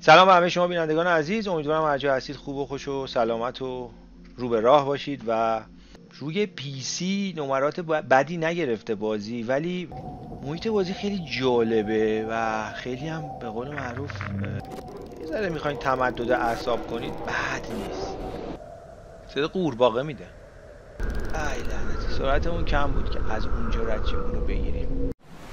سلام به همه شما بینندگان عزیز، امیدوارم هر جا هستید خوب و خوش و سلامت و رو به راه باشید. و روی پی سی نمرات بدی نگرفته بازی، ولی محیط بازی خیلی جالبه و خیلی هم به قول معروف یه ذره میخواین تمدد اعصاب کنید بد نیست. صدا قورباغه میده. ای لعنتی سرعتمون کم بود که از اونجا رد شیم اونو بگیریم.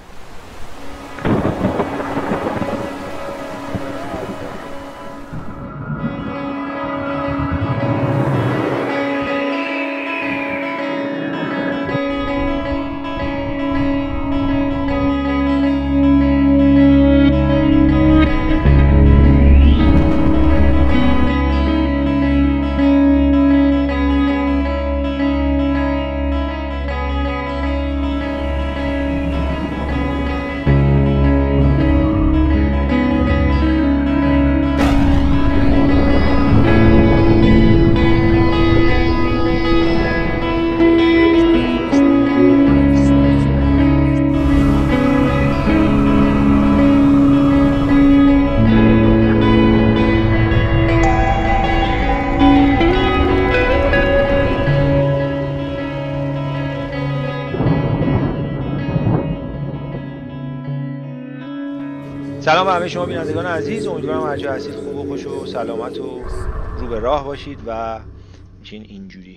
سلام به همه شما بینندگان عزیز، امیدوارم هر جا هستید خوب و خوش و سلامت و رو به راه باشید و میشین اینجوری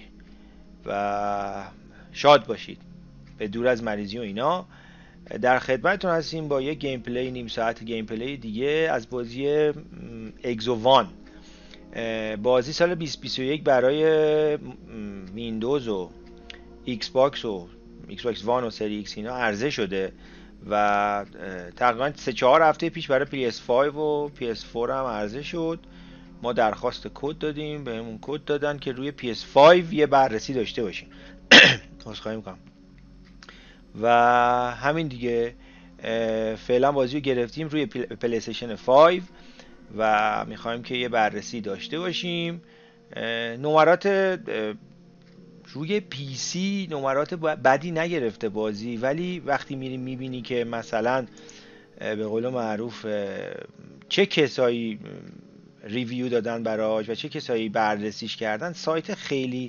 و شاد باشید به دور از مریضی و اینا. در خدمتتون هستیم با یک گیم پلی نیم ساعت گیم پلی دیگه از بازی اگزووان. بازی سال 2021 برای ویندوز و ایکس باکس و ایکس باکس وان و سری ایکس اینا عرضه شده و تقریبا 3-4 هفته پیش برای PS5 و PS4 هم عرضه شد. ما درخواست کد دادیم، بهمون کد دادن که روی PS5 یه بررسی داشته باشیم. عذرخواهی میکنم و همین دیگه. فعلا بازی رو گرفتیم روی پلی استیشن 5 و میخوایم که یه بررسی داشته باشیم. نمرات روی پی سی نمرات بدی نگرفته بازی، ولی وقتی میری میبینی که مثلا به قول معروف چه کسایی ریویو دادن براش و چه کسایی بررسیش کردن، سایت خیلی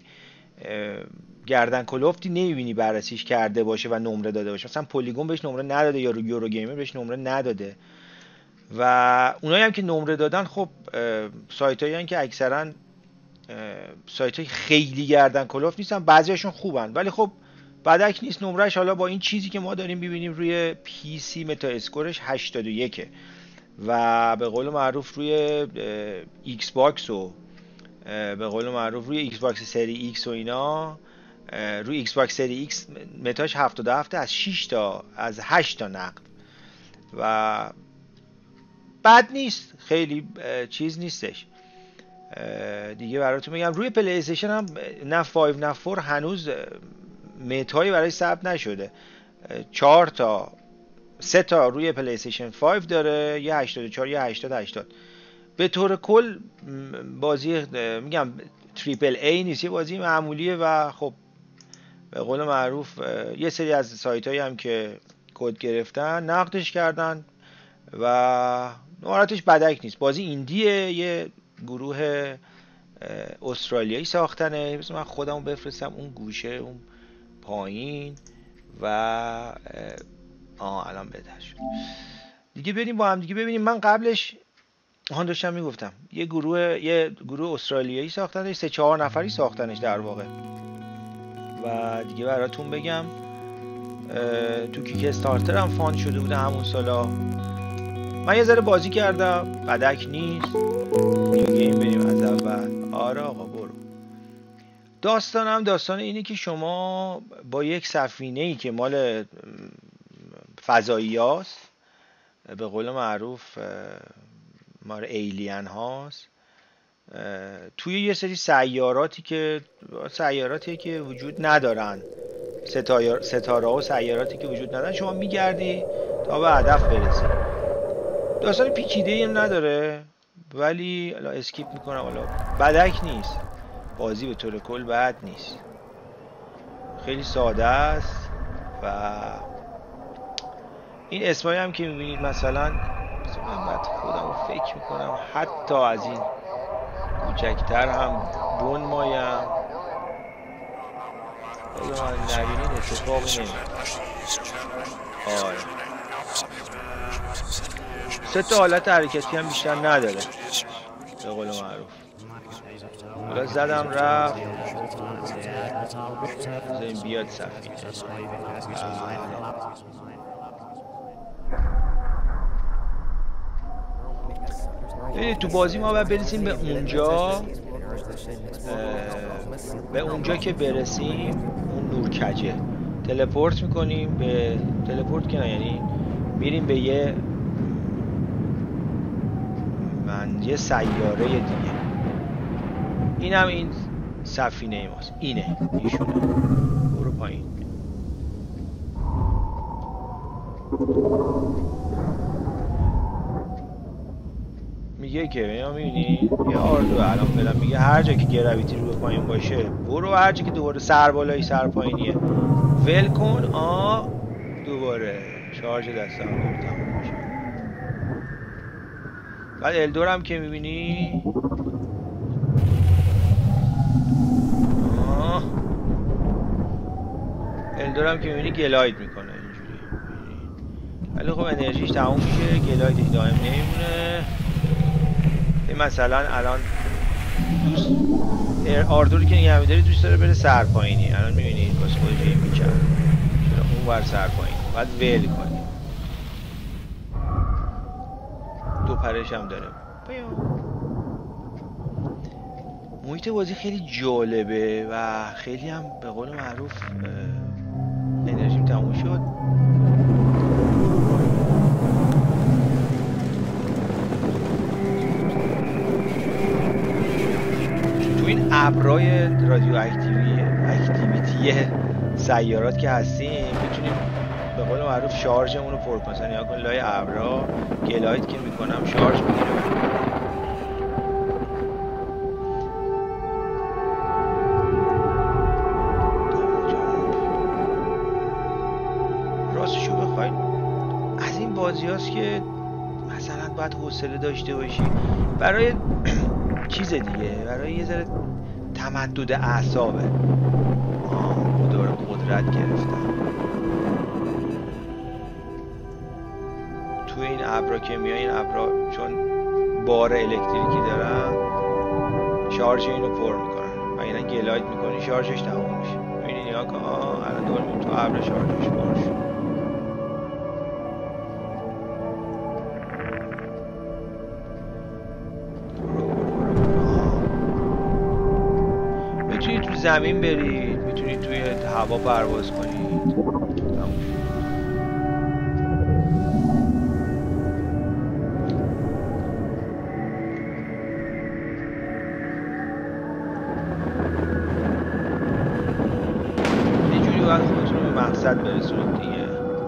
گردن کلفتی نمیبینی بررسیش کرده باشه و نمره داده باشه. مثلا پلیگون بهش نمره نداده یا یورو گیمر بهش نمره نداده و اونایی هم که نمره دادن خب سایتایی هستن که اکثرا سایت های خیلی گردن کلوف نیستن، بعضیاشون خوبن ولی خب بدک نیست نمرش. حالا با این چیزی که ما داریم ببینیم روی پی سی متا اسکورش 81 و به قول معروف روی ایکس باکس و به قول معروف روی ایکس باکس سری ایکس و اینا، روی ایکس باکس سری ایکس متاش 77 از 6 تا از 8 تا نقد و بد نیست، خیلی چیز نیستش دیگه. براتون میگم روی پلی استیشن هم نه 5 نه 4 هنوز متایی برای ثبت نشده. 3 تا روی پلی استیشن 5 داره، یه 84 یه 80. به طور کل بازی میگم تریپل ای نیست، یه بازی معمولیه و خب به قول معروف یه سری از سایت هایی هم که کد گرفتن نقدش کردن و نمراتش بدک نیست. بازی ایندیه، یه گروه استرالیایی ساختنه. مثلا من خودمو بفرستم اون گوشه اون پایین و الان بهتر شد دیگه. بریم با هم دیگه ببینیم. من قبلش داشتم میگفتم یه گروه استرالیایی ساختنش، 3-4 نفری ساختنش در واقع و دیگه براتون بگم تو کیک استارتر هم فاند شده بوده همون سالا. من یه ذره بازی کردم، بدک نیست. نیو گیم بریم از اول. آره آقا برو. داستان اینه که شما با یک سفینه‌ای که مال فضایی هاست، به قول معروف مال ایلین هاست، توی یه سری سیاراتی که وجود ندارن، ستاره و سیاراتی که وجود ندارن، شما میگردی تا به هدف برسی. داستان پیچیده‌ای هم نداره ولی الان اسکیپ میکنم. حالا بدک نیست، بازی به طور کل بد نیست، خیلی ساده است و این اسمایی هم که میبینید مثلا من بعد خودم فکر میکنم حتی از این کوچکتر هم بون مایم خدا من نبینین اتفاقی نمیفته. آره 3 تا حالت حرکتی هم بیشتر نداره به قول معروف. حالا زدم رفت بذاریم بیاد سفینه. ببینید تو بازی ما باید برسیم به اونجا که برسیم اون نورکجه تلپورت میکنیم به تلپورت که نه، یعنی میریم به یه سیاره دیگه. اینم این سفینه ماست، ایشونه. برو پایین. میگه که میبینی یه آردو الان فعلا میگه هر جا که گراویتی رو به پایین باشه برو، هر جا که دوباره سر بالایی سر پایینیه ول کن. دوباره شارژ دستم تموم میشه. بعد الدور هم که میبینی گلاید میکنه اینجوری، ولی خب انرژیش تموم میشه، گلایدش دائم نمیمونه. این مثلا الان دوست آردوری که نگه میداری دوست داره بره سر پایینی، الان میبینید واسه خودش این میکرد اون ور سر پایین، باید ول کنی. دو پرش هم داره. محیط بازی خیلی جالبه و خیلی هم به قول معروف انرژیم تموم شد. تو این ابرای رادیو اکتیویتی سیارات که هستیم میتونیم به قول معروف شارژمون رو پر کنیم. نگاه کن لای ابرا گلاید که میکنم شارژ میگیره. راستشو بخواید از این بازی هاست که مثلا باید حوصله داشته باشی برای چیز دیگه، برای یه ذره تمدد اعصابه. دوباره قدرت گرفتم. توی این ابرا که میای، این ابرا چون بار الکتریکی دارن شارژ اینو پر میکنن و اینا گلاید میکنی شارژش تموم میشه. میبینی نگاه کن الان دوباره تو ابر شارژش پر شد. میتونید تو زمین برید، میتونید توی هوا پرواز کنید. اینجوری باید خودتون رو به مقصد برسونید دیگه.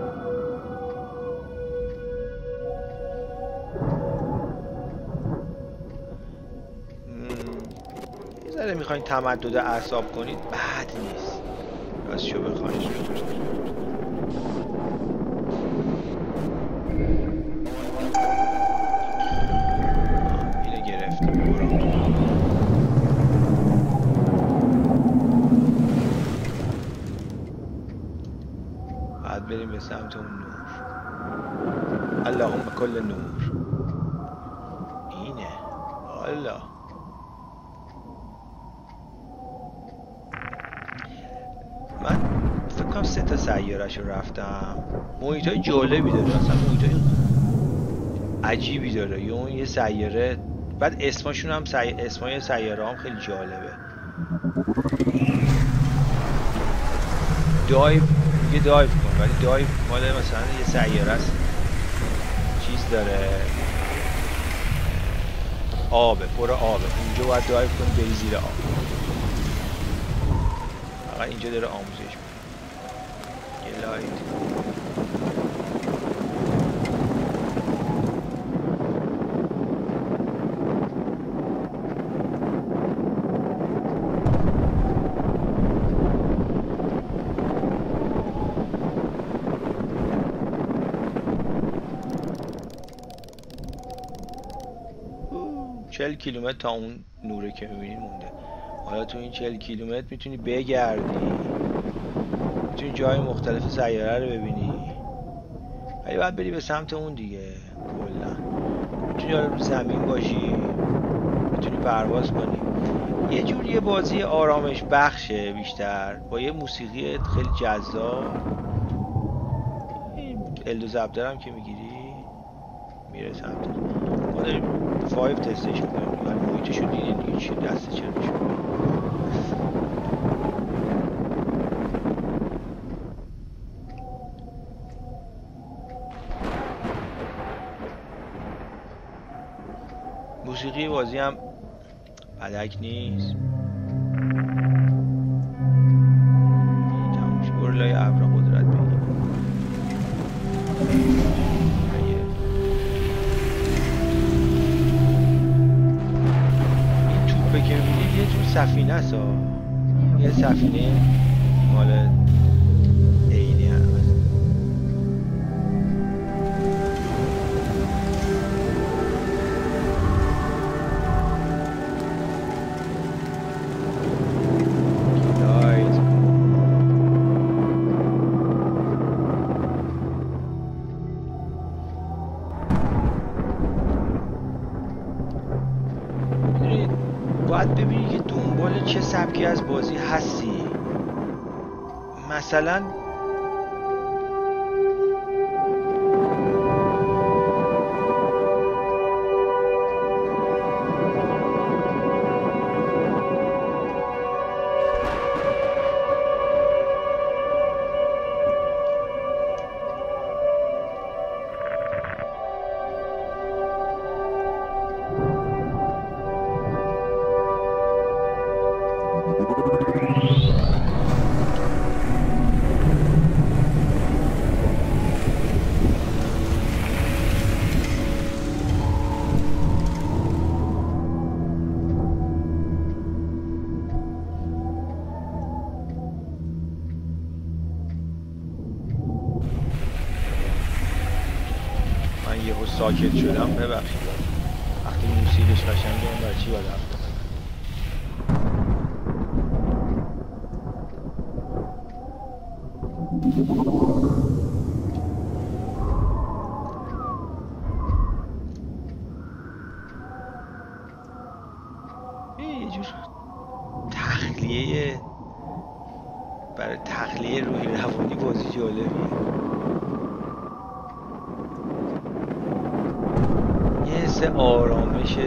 یه ذره میخواین تمدد اعصاب کنید بد نیست راستشو بخواید. اینو گرفتیم. برو بعد بریم به سمت اون نور. اللهم کل نور. اینه والا. من فکر کنم 3 تا سیاره‌شو رفتم. محیطای جالبی داره، اصلا محیطای عجیبی داره. یه سیاره بعد اسمشون هم اسمای سیاره هم خیلی جالبه. دایو میگه دایو کن، ولی دایو مال مثلا یه سیاره است چیز داره، آبه، پر آبه، اینجا باید دایو کنی بری زیر آب. فقط اینجا داره آموزش میده. گلاید 40 کیلومتر تا اون نوره که میبینی مونده. حالا تو این 40 کیلومتر میتونی بگردی، میتونی جای مختلف سیاره رو ببینی، ولی باید بری به سمت اون دیگه. کلا میتونی حالا رو زمین باشی، میتونی پرواز کنی. یه جوری بازی آرامش بخشه بیشتر، با یه موسیقی خیلی جذاب. ال2 زبدرم که میگیری میره سمت ما داریم 5 تستش میکنیم، ولی محیطشو دیدین دیگه چی دست چرمشو. موسیقی بازی هم بدک نیست. تموش برلای ابر قدرت بگیم. این توپه که میبینید یه جور سفینه است، یه سفینه مال عینی هست. باید ببینی که دنبال چه سبکی از بازی هستی. مثلا من یهو ساکت شدم، ببخشید. وقتی موسیقیش قشنگه اون برای چی باید رفت؟ یه جور تخلیه، برای تخلیه روحی روانی بازی جالبیه. یه حس آرامش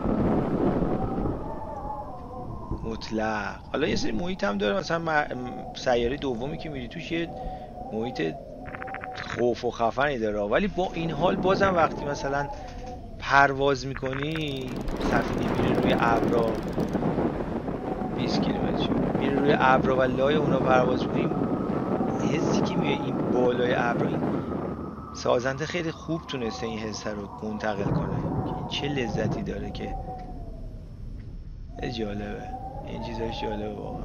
مطلق. حالا یه سری محیط هم داره، مثلا سیاره دومی که میری توش یه محیط خوف و خفنی داره، ولی با این حال بازم وقتی مثلا پرواز میکنی، سفینه میره روی ابرا، 20 کیلومتر شد میره روی ابرا و لای اونا پرواز میکنیم، حسی که میاد این بالای ابرا، این سازنده خیلی خوب تونسته این حس رو منتقل کنه که این چه لذتی داره، که جالبه. این چیزاش جالبه واقعا.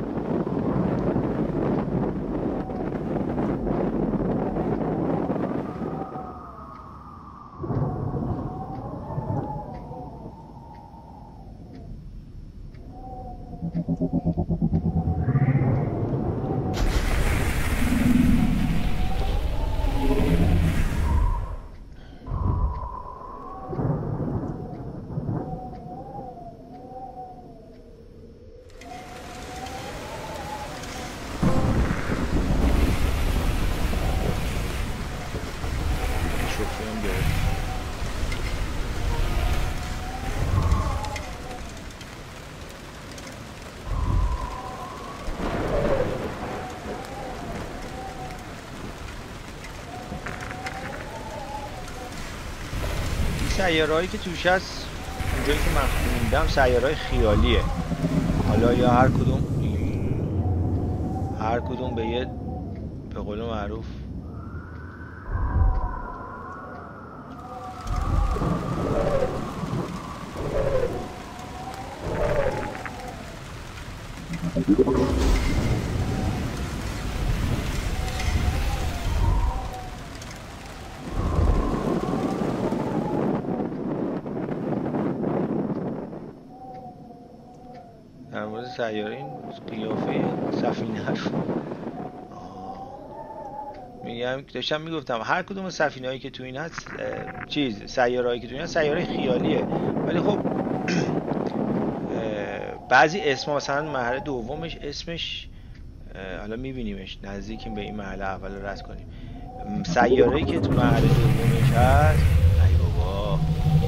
سیارهایی که توش هست اونجایی که من خوندم سیارهای خیالیه. حالا یا هر کدوم به یه، به قول معروف، سیاره این قیافه سفینه رو میگم، داشتم میگفتم هر کدوم سفینه‌ای که تو این هست سیاره‌ای که تو این هست سیاره خیالیه، ولی خب بعضی اسما مثلا مرحله دومش اسمش حالا میبینیمش نزدیکیم به این مرحله اول رد کنیم. سیاره‌ای که تو مرحله دومش هست ای بابا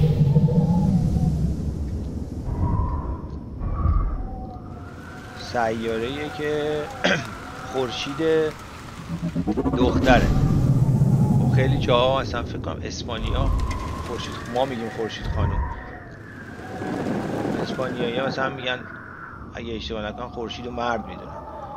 سیاره‌ایه که خورشید دختره. خیلی جاها مثلا فکر کنم اسپانیا خورشید، ما میگیم خورشید خانم، اسپانیایی ها مثلا میگن اگه اشتباه نکنم خورشید و مرد میدونن.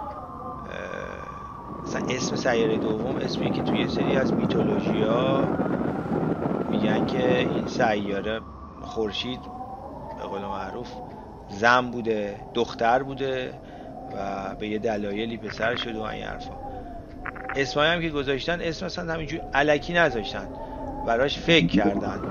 مثلا اسم سیاره دوم اسمی که توی سری از میتولوژی ها میگن که این سیاره خورشید به قول معروف زن بوده، دختر بوده و به یه دلایلی پسر شده و این حرفا. اسمایی هم که گذاشتن اسم مثلا همینجور الکی نذاشتن، براش فکر کردن.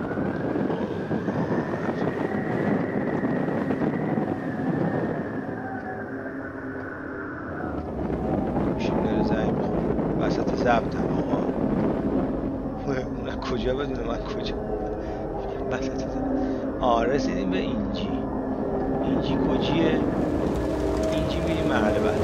گوشیم داره زنگ میخوره وسط ضبطم آقا. اون کجا بدونه من کجا وسط ضبط. رسیدیم به اینجی. اینجی کجیه؟ اینجی میریم محله بعد.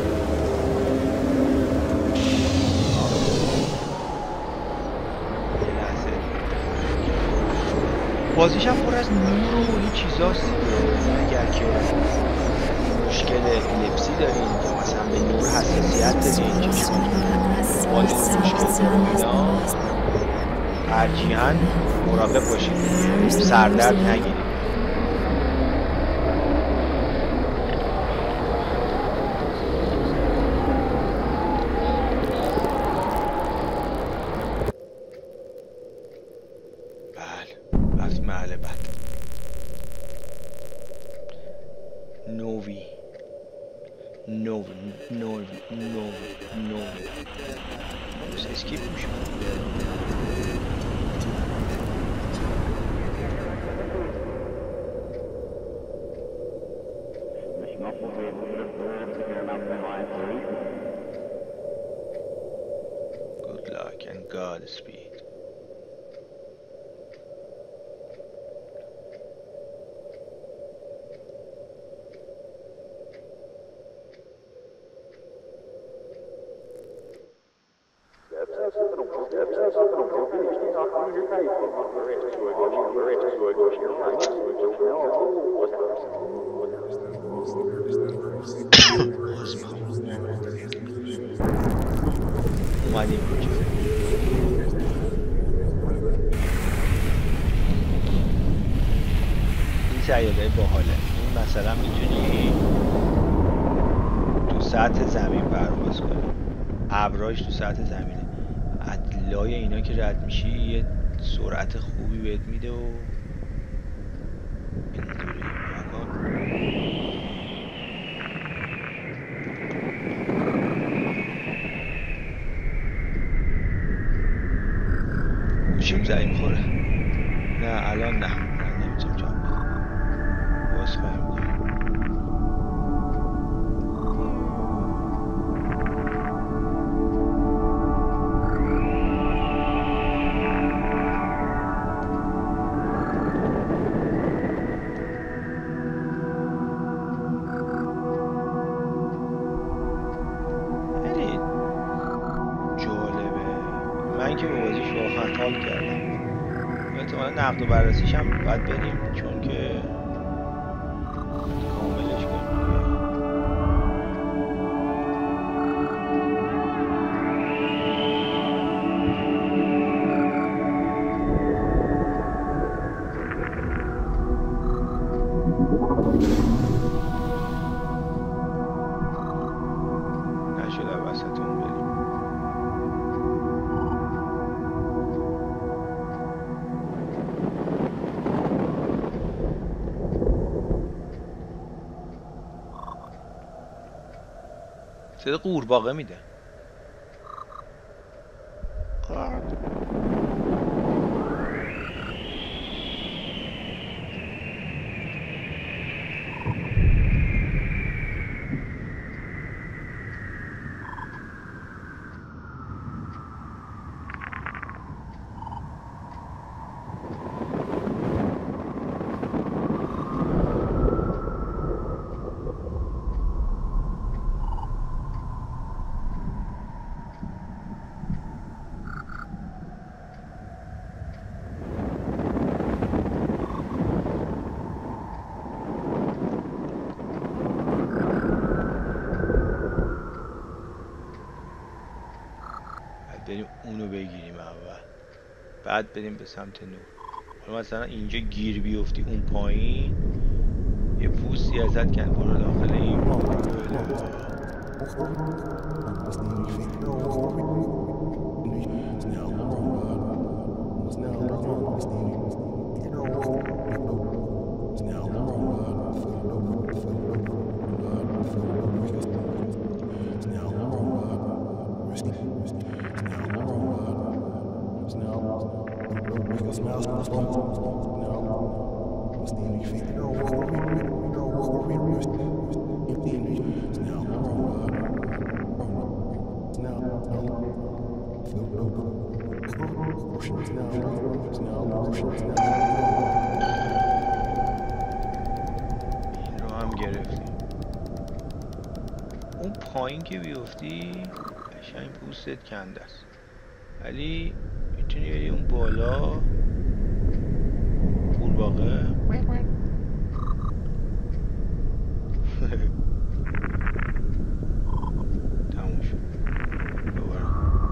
بازیش هم پر از نور و این چیزاست دیگه. اگر که مشکل اپیلپسی دارین یا مثلا به نور حساسیت دارین چشمتون با نور مشکل دارین اینا ترجیحاً مراقب باشید سردرد نگیرید. اسکیپ میشه. Good luck and Godspeed. اومدیم کجا؟ این سیاره باحاله. این مثلا میتونی تو سطح زمین پرواز کنی، ابراج تو سطح زمینه، لای اینا که رد میشی یه سرعت خوبی بهت میده و اینجوری گوشیم زنگ میخوره. نه الان نه نمیتونم جواب بدم. باز خواهیم کنم. نقد و بررسیش هم باید بریم چون که کاملش کنیم. نشده وسطون بریم. صدا قورباغه میده. بریم اونو بگیریم اول، بعد بریم به سمت نور. حالا مثلا اینجا گیر بیفتی اون پایین، یه پوستی ازت کن برو داخل این این رو هم گرفتیم. اون پایین که بیفتی قشنگ پوستت کنده است، ولی میتونی بری اون بالا قورباغه تموم شد. دوباره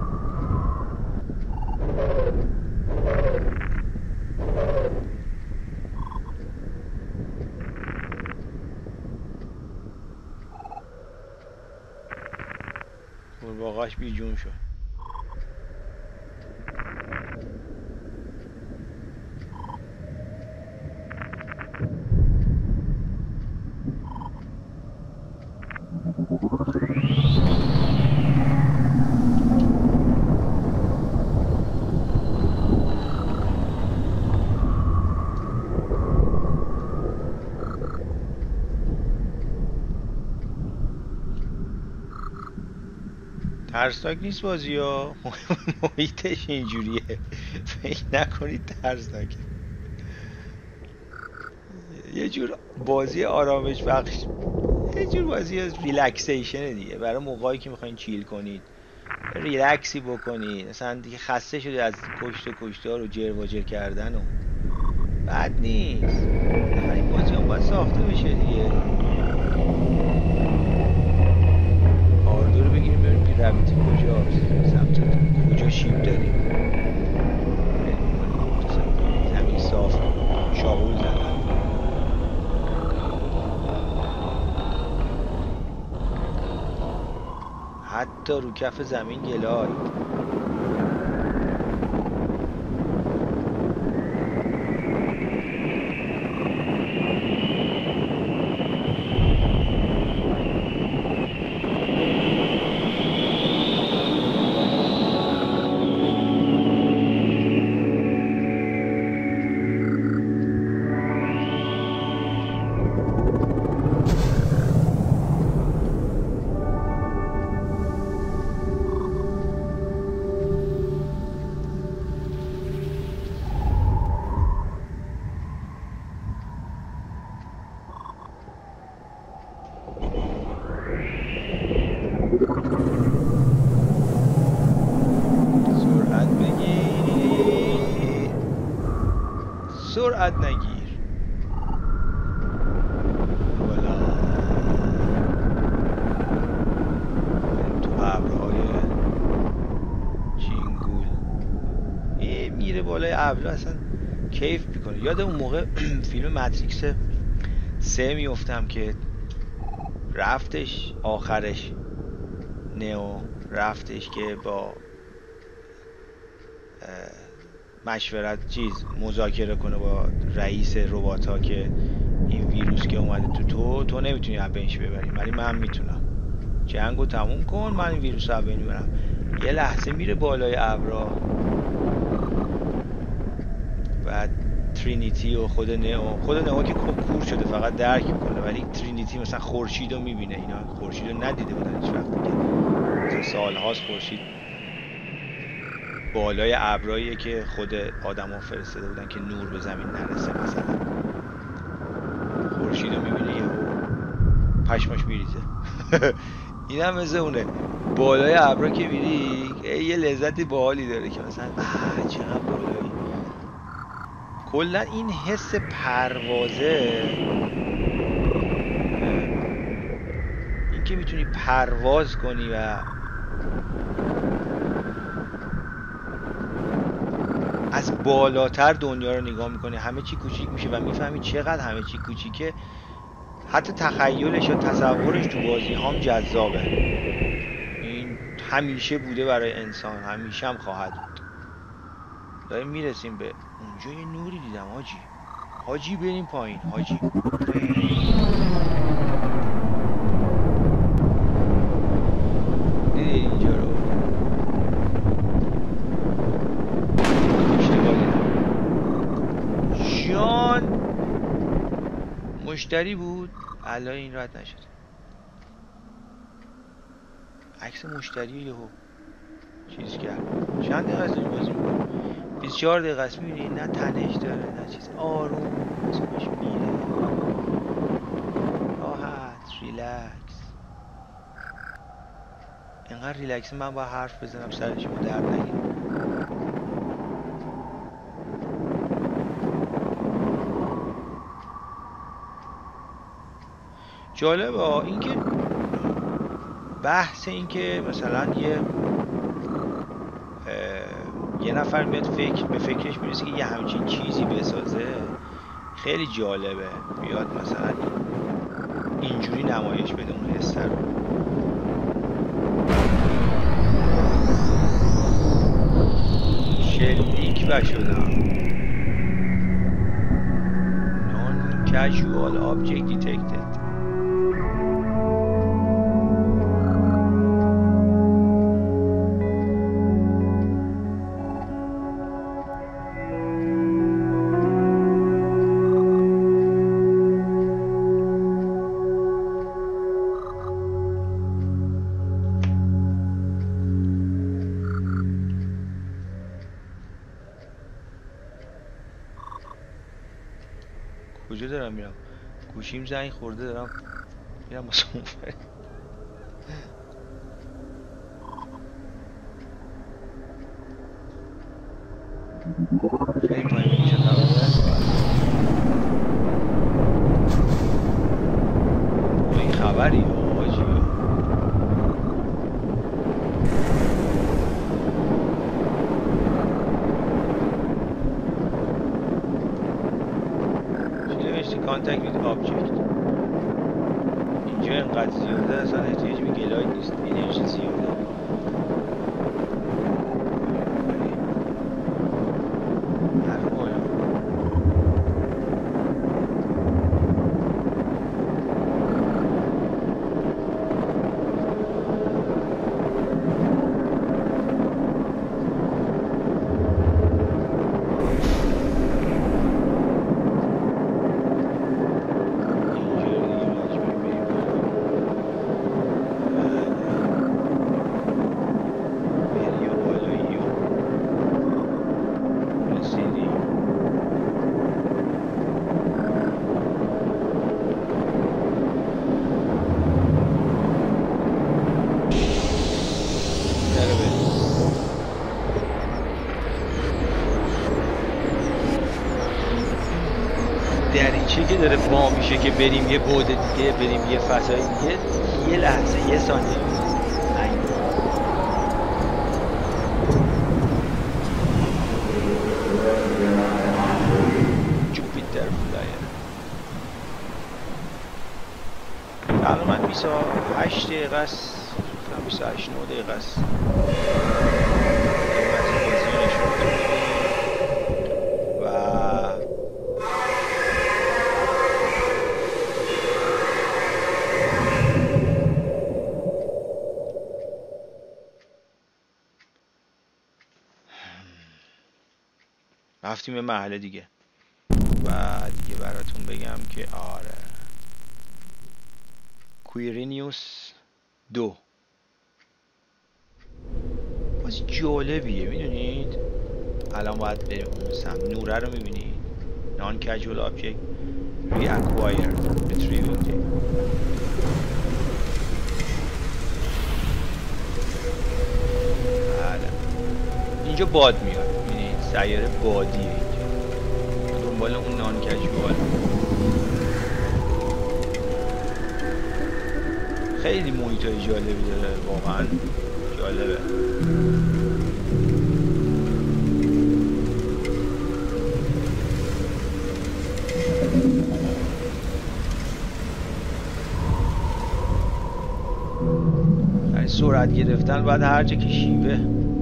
قورباغه‌اش بیجون شد. ترسناک نیست بازی ها، محیطش اینجوریه، فکر نکنید ترسناکه. یه جور بازی آرامش بخش، یه جور بازی ریلکسیشن دیگه، برای موقعی که میخواین چیل کنید، ریلکسی بکنید، مثلا دیگه خسته شده از کشتار و جر و جر کردن و بد نیست. این بازی هم باید ساخته بشه دیگه. آردو رو بگیریم بریم پیرمیتی کجاست، سمت کجا شیب داریم، زمین صاف شاغول زدن. حتی رو کف زمین گلای. سرعت نگیر. والا تو ابرهای چینگول میره بالای ابر، اصلا کیف میکنه. یاد اون موقع فیلم ماتریکس 3 میفتم که رفتش آخرش، نئو رفتش که با مشورت مذاکره کنه با رئیس ربات‌ها که این ویروس که اومده تو نمیتونی از بینش ببری، ولی من میتونم، جنگو تموم کن من این ویروس رو از بین میبرم. یه لحظه میره بالای ابرا، بعد ترینیتی و خود نئو که کور شده فقط درک میکنه، ولی ترینیتی مثلا خورشید رو میبینه. اینا خورشید رو ندیده بودن هیچ وقت دیگه، مثلا سالهاست خورشید بالای ابراییه که خود آدما فرستاده بودن که نور به زمین نرسه. مثلا خورشید رو میبینه یه پشماش میریزه. این هم مثل اونه، بالای ابرا که میری یه لذتی باحالی داره که مثلا چقدر بالایی. کلا این حس پروازه، این که میتونی پرواز کنی و از بالاتر دنیا رو نگاه میکنی، همه چی کوچیک میشه و میفهمی چقدر همه چی کوچیکه. حتی تخیلش یا تصورش تو بازی هم جذابه. این همیشه بوده برای انسان، همیشه هم خواهد بود. داریم میرسیم به اونجا. یه نوری دیدم حاجی بریم پایین حاجی. دیدی اینجا رو اشتباه دیدم. جان مشتری بود الان این رد نشد. عکس مشتری یهو چیز کرد. چند دقیقه از این بازی میکنه؟ 24 دقیقه است. میبینی نه تنش داره نه چیز، آروم اسمش میره راحت ریلکس. اینقدر ریلکس من با حرف بزنم سر شما درد نگیره. جالبه اینکه بحث اینکه مثلا یه نفر میاد به فکرش میرسه که یه همچین چیزی بسازه، خیلی جالبه. بیاد مثلا اینجوری نمایش بده اون حس رو. شلیک و شدم. Non-casual object detected. کجا دارم میرم؟ گوشیم زنگ خورده دارم میرم واسه اون ور. بریم پایین ببینیم چه خبره. این خبری حاجی. Contact with object. اینجا اینقدر زیاده اصلا احتیاج به گلاید نیست. انرژی زیاده. دریچه که داره با میشه که بریم یه بعد دیگه، بریم یه فضای دیگه. یه لحظه یه ثانیه جوپیتر فلایر تقریبا 28 دقیقه است، 28 9 دقیقه است. رفتیم یه محله دیگه و دیگه براتون بگم که آره کویرینیوس 2 بازی جالبیه. میدونید الان باید بریم اون سمت. نوره رو میبینید non casual object reacquire retrieving data. اینجا باد میاد، سیاره بادیه اینجا. دنبال اون نان کژوال. خیلی محیطای جالبی داره، واقعا جالبه. سرعت گرفتن باید هر جا که شیوه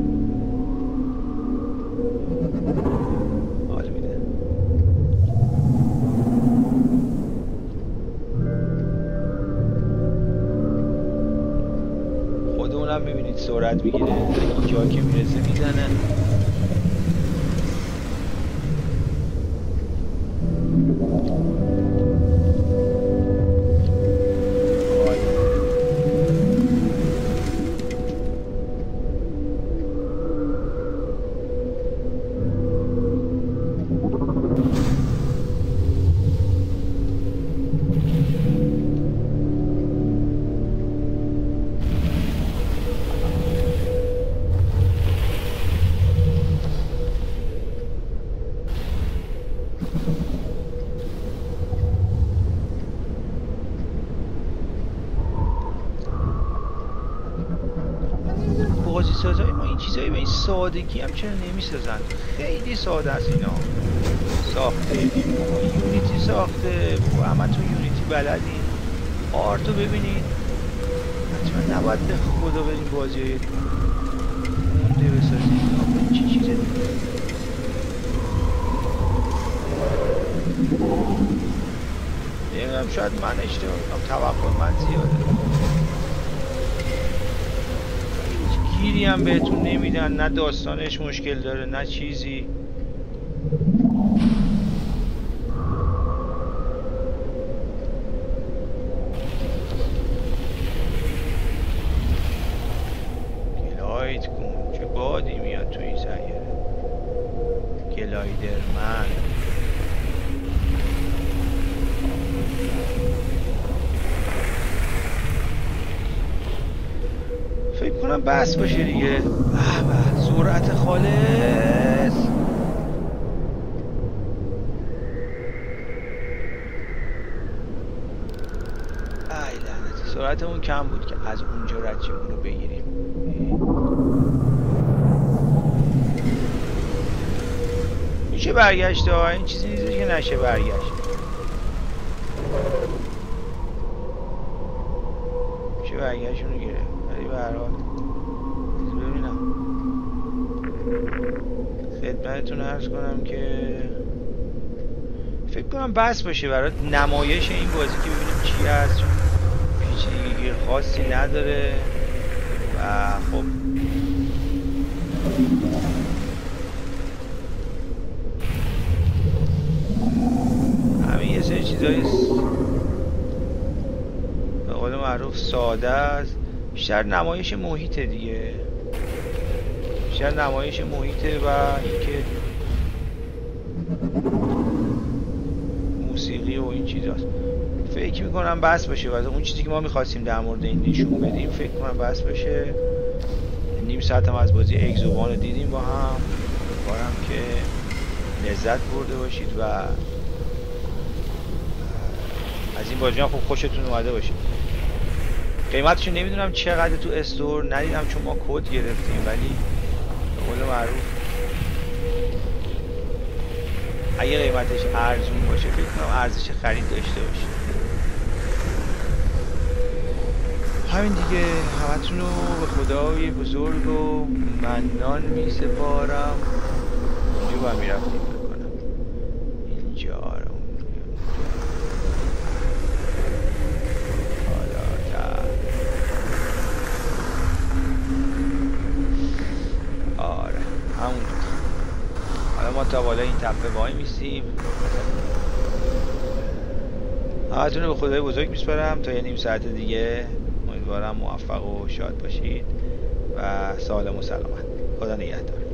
حال میده. خود اونم میبینید سرعت میگیره، اینجا که میرسه میزنه. بازیسازهای ما این چیزایی به این سادگی هم چرا نمیسازن؟ خیلی ساده است اینا ساخته. یونیتی ساخته و همه تو یونیتی بلدین. آرتو ببینید، حتما نباید به خدا بریم بازی های مونده بسازیم. چی چیزه نمیدونم، شاید من اشتباه کنم، توقع من زیاده. گیری هم بهتون نمیدن، نه داستانش مشکل داره نه چیزی. گلاید کن، چه بادی میاد توی سیاره. گلایدرمن فکر کنم بس باشه دیگه. به سرعت خالص. ای لعنتی، سرعتمون کم بود که از اونجا رجیمون رو بگیریم. میشه برگشت ها، این چیزی نیست که نشه برگشت. میشه برگشتون رو گرفت. به هر حال ببینم خدمتتون عرض کنم که فکر کنم بس باشه برای نمایش این بازی که ببینیم چی هست، چون پیچیدگی خاصی نداره و خب همین یه سری چیزایی به قول معروف ساده است. بیشتر نمایش محیط دیگه، بیشتر نمایش محیطه و اینکه موسیقی و این چیزاست. فکر میکنم بس باشه و اون چیزی که ما میخواستیم در مورد این نشون بدیم فکر کنم بس باشه. نیم ساعت هم از بازی اگزوان رو دیدیم با هم. امیدوارم که لذت برده باشید و از این بازی هم خوب خوشتون اومده باشید. قیمتشو نمیدونم چقدر تو استور، ندیدم چون ما کد گرفتیم، ولی به قول معروف اگه قیمتش ارزون باشه فکر کنم ارزش خرید داشته باشه. همین دیگه، همتون رو به خدای بزرگ و منان می سپارم. اینجا باید میرفتیم بکنم اینجا رو همون. حالا ما تا بالا این تپه وای میسیم. همتون رو به خدای بزرگ میسپارم تا یه نیم ساعت دیگه. امیدوارم موفق و شاد باشید و سالم و سلامت. خدا نگهدار.